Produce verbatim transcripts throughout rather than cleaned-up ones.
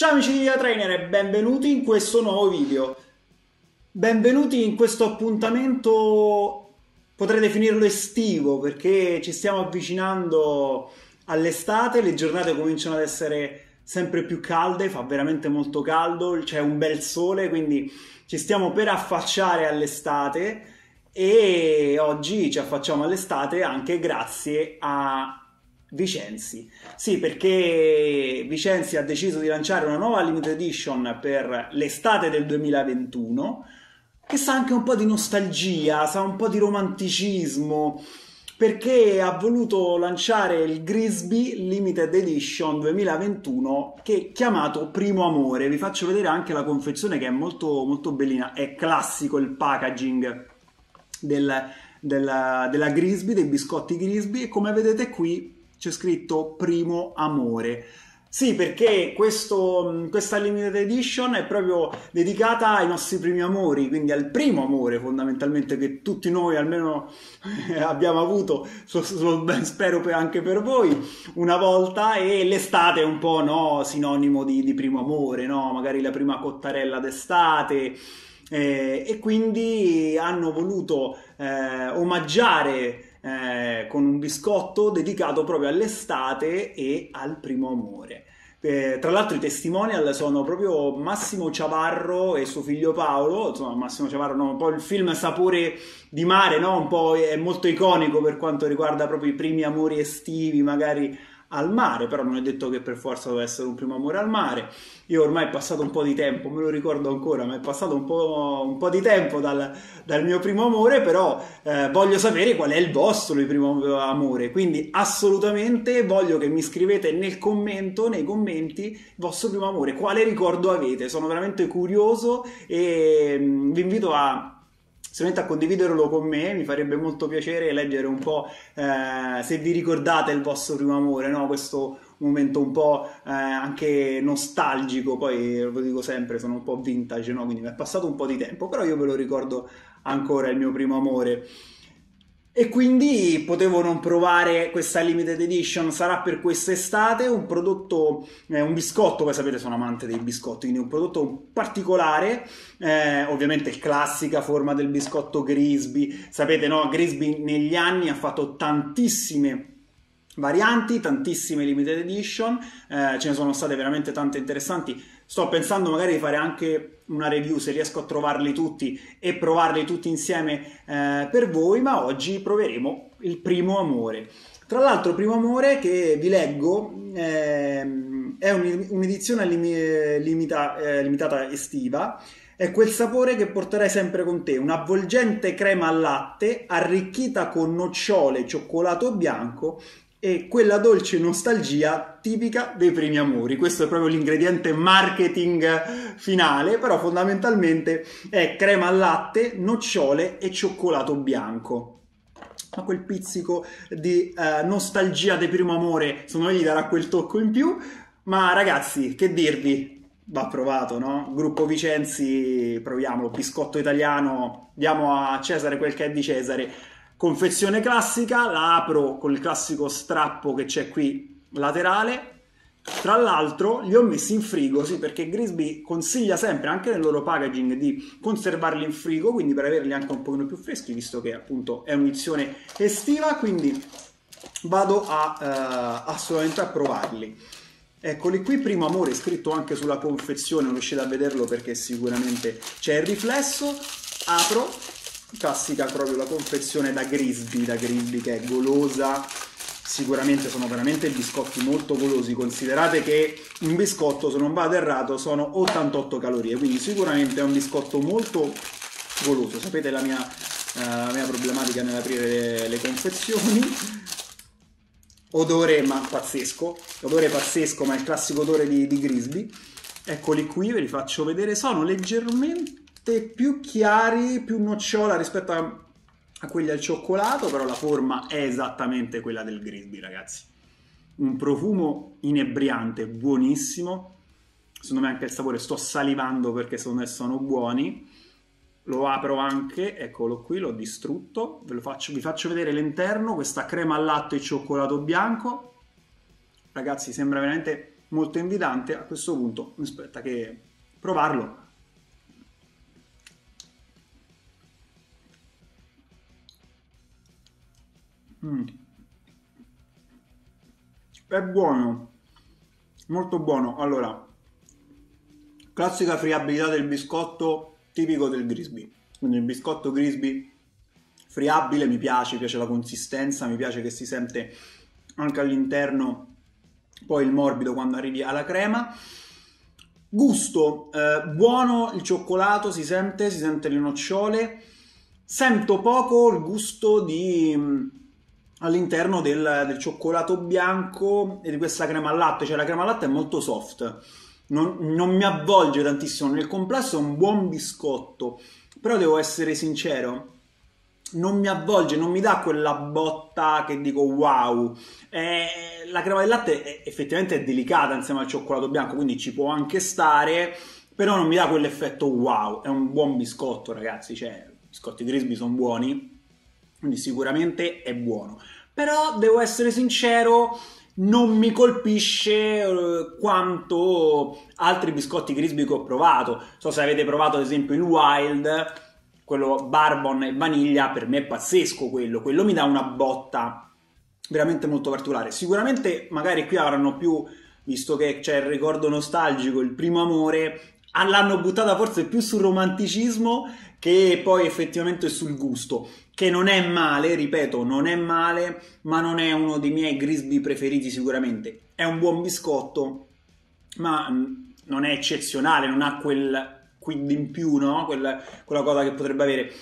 Ciao amici di Via Trainer e benvenuti in questo nuovo video. Benvenuti in questo appuntamento, potrei definirlo estivo, perché ci stiamo avvicinando all'estate, le giornate cominciano ad essere sempre più calde, fa veramente molto caldo, c'è un bel sole, quindi ci stiamo per affacciare all'estate e oggi ci affacciamo all'estate anche grazie a Vicenzi. Sì, perché Vicenzi ha deciso di lanciare una nuova limited edition per l'estate del duemilaventuno che sa anche un po' di nostalgia, sa un po' di romanticismo, perché ha voluto lanciare il Grisby Limited Edition duemilaventuno che è chiamato Primo Amore. Vi faccio vedere anche la confezione che è molto, molto bellina, è classico il packaging del, della, della Grisby, dei biscotti Grisby, e come vedete qui c'è scritto Primo Amore. Sì, perché questo, questa limited edition è proprio dedicata ai nostri primi amori, quindi al primo amore fondamentalmente che tutti noi almeno abbiamo avuto, so, so, spero anche per voi, una volta, e l'estate è un po', no, sinonimo di, di primo amore, no? Magari la prima cottarella d'estate, eh, e quindi hanno voluto eh, omaggiare Eh, con un biscotto dedicato proprio all'estate e al primo amore. Eh, tra l'altro i testimonial sono proprio Massimo Ciavarro e suo figlio Paolo. Insomma, Massimo Ciavarro, no, un po' il film Sapore di mare, no? Un po' è molto iconico per quanto riguarda proprio i primi amori estivi, magari al mare, però non è detto che per forza deve essere un primo amore al mare. Io ormai è passato un po' di tempo, me lo ricordo ancora, ma è passato un po', un po' di tempo dal, dal mio primo amore, però eh, voglio sapere qual è il vostro il primo amore, quindi assolutamente voglio che mi scrivete nel commento, nei commenti, il vostro primo amore, quale ricordo avete. Sono veramente curioso e mh, vi invito a sicuramente a condividerlo con me, mi farebbe molto piacere leggere un po' eh, se vi ricordate il vostro primo amore, no? Questo momento un po' eh, anche nostalgico, poi lo dico sempre, sono un po' vintage, no? Quindi mi è passato un po' di tempo, però io ve lo ricordo ancora il mio primo amore. E quindi potevo non provare questa limited edition. Sarà per quest'estate un prodotto, eh, un biscotto, voi sapete sono amante dei biscotti, quindi un prodotto particolare, eh, ovviamente classica forma del biscotto Grisby. Sapete, no? Grisby negli anni ha fatto tantissime varianti, tantissime limited edition, eh, ce ne sono state veramente tante interessanti. Sto pensando magari di fare anche una review se riesco a trovarli tutti e provarli tutti insieme eh, per voi, ma oggi proveremo il Primo Amore. Tra l'altro Primo Amore, che vi leggo, ehm, è un'edizione lim- limita- eh, limitata estiva. È quel sapore che porterai sempre con te, un'avvolgente crema al latte arricchita con nocciole e cioccolato bianco e quella dolce nostalgia tipica dei primi amori. Questo è proprio l'ingrediente marketing finale, però fondamentalmente è crema al latte, nocciole e cioccolato bianco. Ma quel pizzico di uh, nostalgia del primo amore, secondo me gli darà quel tocco in più. Ma ragazzi, che dirvi? Va provato, no? Gruppo Vicenzi, proviamolo, biscotto italiano, diamo a Cesare quel che è di Cesare. Confezione classica, la apro con il classico strappo che c'è qui laterale. Tra l'altro li ho messi in frigo, sì, perché Grisby consiglia sempre, anche nel loro packaging, di conservarli in frigo, quindi per averli anche un pochino più freschi, visto che appunto è un'edizione estiva, quindi vado a, uh, assolutamente a provarli. Eccoli qui, Primo Amore, scritto anche sulla confezione, non riuscite a vederlo perché sicuramente c'è il riflesso. Apro, classica proprio la confezione da Grisby, da Grisby che è golosa, sicuramente sono veramente biscotti molto golosi. Considerate che un biscotto, se non vado errato, sono ottantotto calorie, quindi sicuramente è un biscotto molto goloso. Sapete la mia, uh, la mia problematica nell'aprire le, le confezioni. Odore ma pazzesco, odore pazzesco, ma il classico odore di, di Grisby. Eccoli qui, ve li faccio vedere, sono leggermente più chiari, più nocciola rispetto a, a quelli al cioccolato, però la forma è esattamente quella del Grisby, ragazzi. Un profumo inebriante, buonissimo, secondo me anche il sapore, sto salivando perché secondo me sono buoni. Lo apro anche, eccolo qui, l'ho distrutto, ve lo faccio, vi faccio vedere l'interno, questa crema al latte e cioccolato bianco. Ragazzi, sembra veramente molto invitante. A questo punto mi aspetta che provarlo. Mm. È buono, molto buono. Allora, classica friabilità del biscotto tipico del Grisby. Quindi il biscotto Grisby friabile, mi piace, mi piace la consistenza, mi piace che si sente anche all'interno poi il morbido quando arrivi alla crema. Gusto, eh, buono, il cioccolato si sente, si sente le nocciole. Sento poco il gusto di all'interno del, del cioccolato bianco e di questa crema al latte, cioè la crema al latte è molto soft, non, non mi avvolge tantissimo. Nel complesso è un buon biscotto, però devo essere sincero, non mi avvolge, non mi dà quella botta che dico wow. Eh, la crema del latte è, effettivamente è delicata insieme al cioccolato bianco, quindi ci può anche stare, però non mi dà quell'effetto wow. È un buon biscotto, ragazzi, cioè i biscotti Grisby sono buoni, quindi sicuramente è buono. Però devo essere sincero, non mi colpisce eh, quanto altri biscotti Grisby che ho provato. Non so se avete provato ad esempio il Wild, quello bourbon e vaniglia, per me è pazzesco quello, quello mi dà una botta veramente molto particolare. Sicuramente magari qui avranno più, visto che c'è il ricordo nostalgico, il primo amore, l'hanno buttata forse più sul romanticismo che poi effettivamente sul gusto, che non è male, ripeto, non è male, ma non è uno dei miei Grisby preferiti sicuramente. È un buon biscotto, ma non è eccezionale, non ha quel quid in più, no? Quella, quella cosa che potrebbe avere.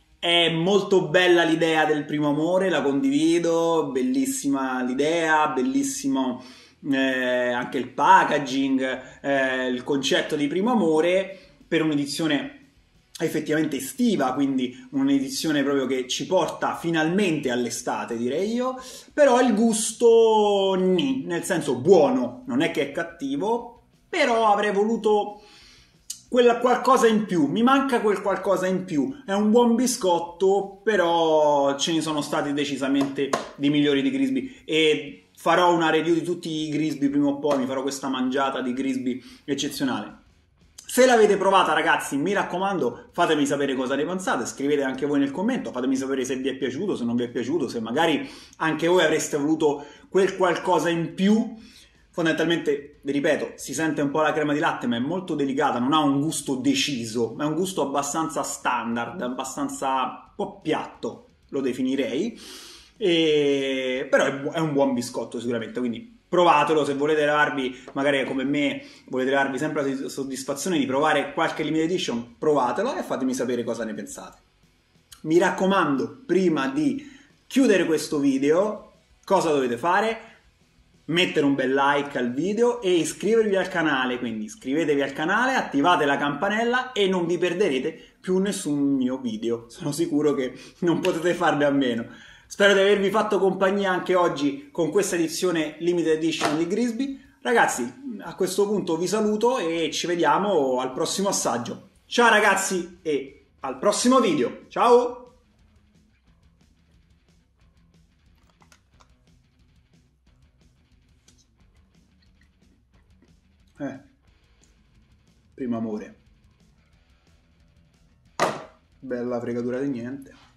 È molto bella l'idea del primo amore, la condivido, bellissima l'idea, bellissimo eh, anche il packaging, eh, il concetto di primo amore per un'edizione effettivamente estiva, quindi un'edizione proprio che ci porta finalmente all'estate, direi io. Però il gusto, nì, nel senso buono, non è che è cattivo, però avrei voluto quella qualcosa in più, mi manca quel qualcosa in più. È un buon biscotto, però ce ne sono stati decisamente di migliori di Grisby, e farò una review di tutti i Grisby prima o poi, mi farò questa mangiata di Grisby eccezionale. Se l'avete provata, ragazzi, mi raccomando, fatemi sapere cosa ne pensate, scrivete anche voi nel commento, fatemi sapere se vi è piaciuto, se non vi è piaciuto, se magari anche voi avreste voluto quel qualcosa in più. Fondamentalmente, vi ripeto, si sente un po' la crema di latte, ma è molto delicata, non ha un gusto deciso, ma è un gusto abbastanza standard, abbastanza un po' piatto, lo definirei, e... però è, bu- è un buon biscotto sicuramente, quindi provatelo se volete levarvi, magari come me, volete levarvi sempre la soddisfazione di provare qualche limited edition, provatelo e fatemi sapere cosa ne pensate. Mi raccomando, prima di chiudere questo video, cosa dovete fare? Mettere un bel like al video e iscrivervi al canale, quindi iscrivetevi al canale, attivate la campanella e non vi perderete più nessun mio video, sono sicuro che non potete farne a meno. Spero di avervi fatto compagnia anche oggi con questa edizione limited edition di Grisby. Ragazzi, a questo punto vi saluto e ci vediamo al prossimo assaggio. Ciao ragazzi e al prossimo video, ciao! Eh, primo amore. Bella fregatura di niente.